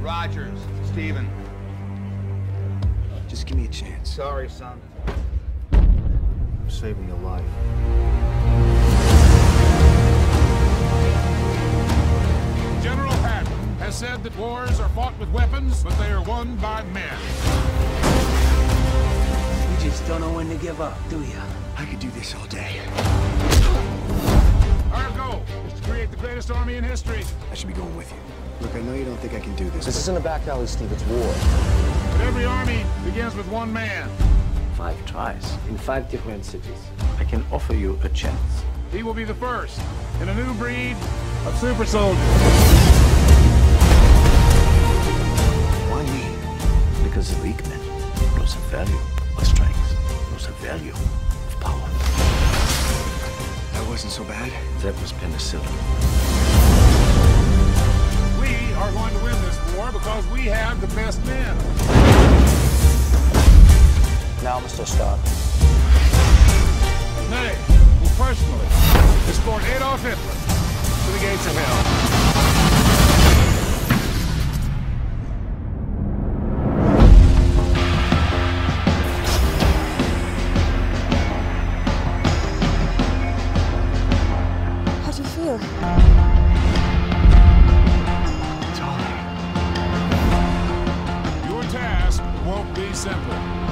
Rogers, Steven. Just give me a chance. Sorry, son. I'm saving your life. General Patton has said that wars are fought with weapons, but they are won by men. You just don't know when to give up, do you? I could do this all day. Our goal is to create the greatest army in history. I should be going with you. Look, I know you don't think I can do this. This isn't a back alley, Steve. It's war. But every army begins with one man. 5 tries in 5 different cities. I can offer you a chance. He will be the first in a new breed of super soldiers. Why me? Because the weak man knows the value of strength, knows the value of power. That wasn't so bad. That was penicillin. We are going to win this war because we have the best men. Now, Mr. Stark. Nay, will personally escort Adolf Hitler to the gates of hell. How do you feel? It's all right. Your task won't be simple.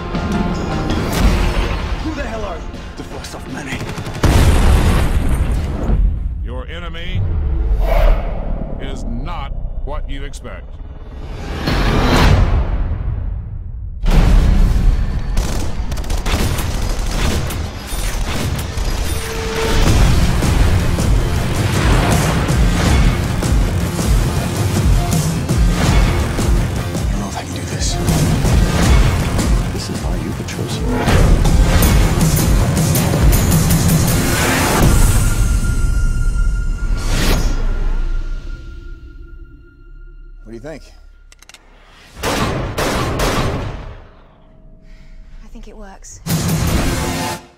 Who the hell are you? The first of many. Your enemy is not what you expect. I don't know if I can do this. This is why you were chosen. What do you think? I think it works.